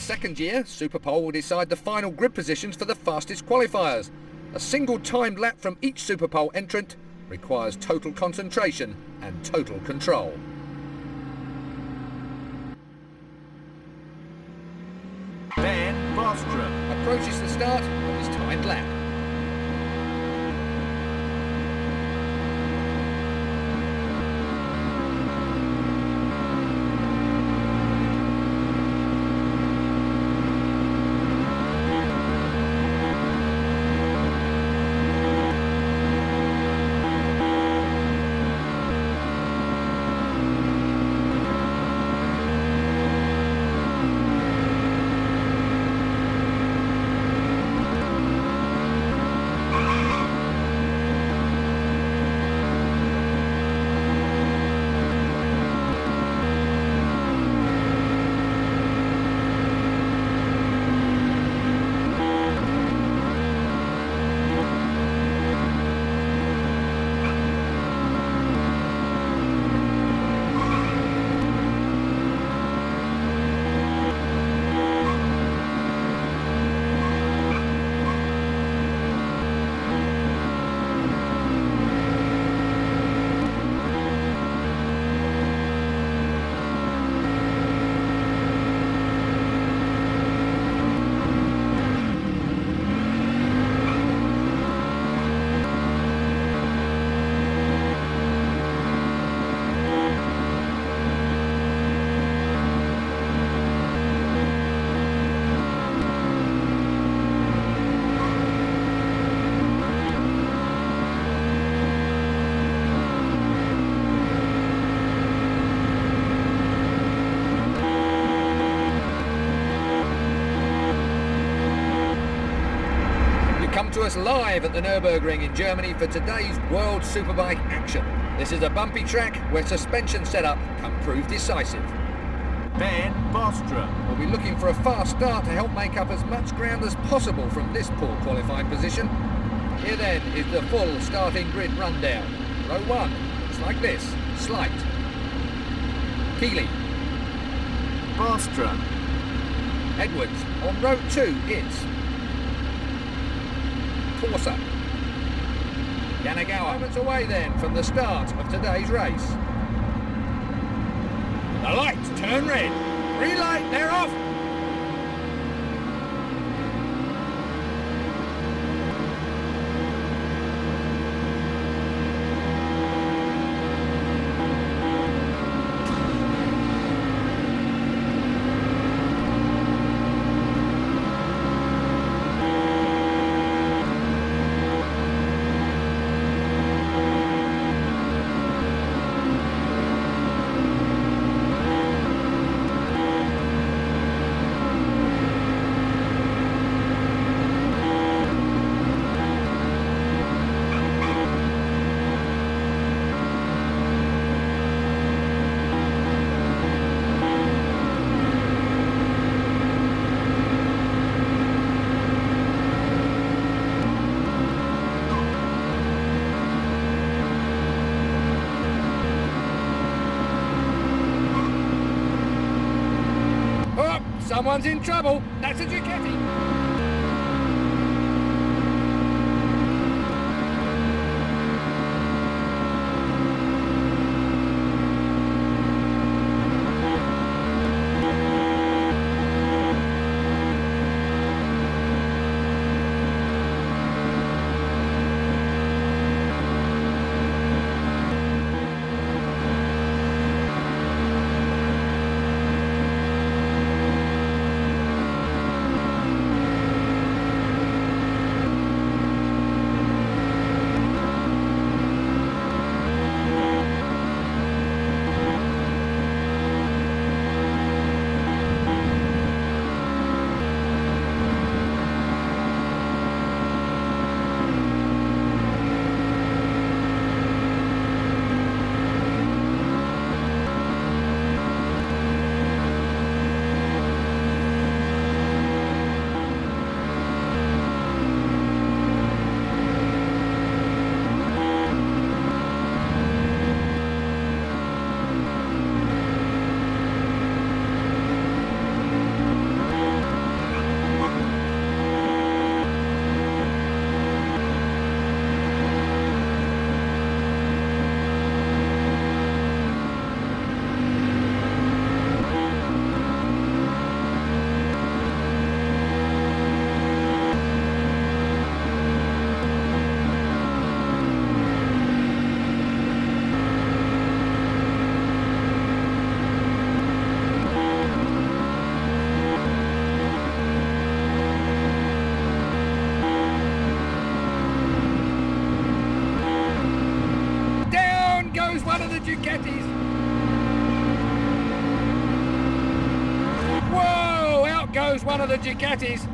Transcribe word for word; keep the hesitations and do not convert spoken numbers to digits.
its second year, Superpole will decide the final grid positions for the fastest qualifiers. A single timed lap from each Superpole entrant requires total concentration and total control. Ben Bostrom approaches the start of his timed lap. To us live at the Nürburgring in Germany for today's World Superbike action. This is a bumpy track where suspension setup can prove decisive. Ben Bostrom will be looking for a fast start to help make up as much ground as possible from this poor qualifying position. Here then is the full starting grid rundown. Row one looks like this. Slight. Keeley. Bostrom. Edwards. On row two it's Corsa. Yanagawa. Moments away then from the start of today's race. The lights turn red. Green light, they're off. Someone's in trouble. That's a Ducati. Ducatis. Whoa, out goes one of the Ducatis.